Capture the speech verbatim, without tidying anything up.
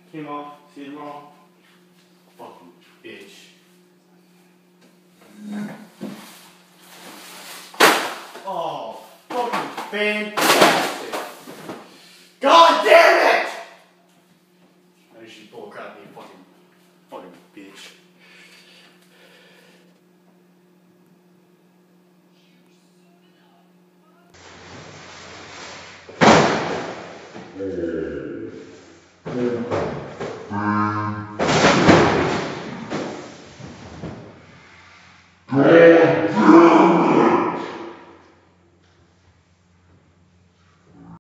Came off. See it wrong? Fucking bitch. Oh, fucking fantastic.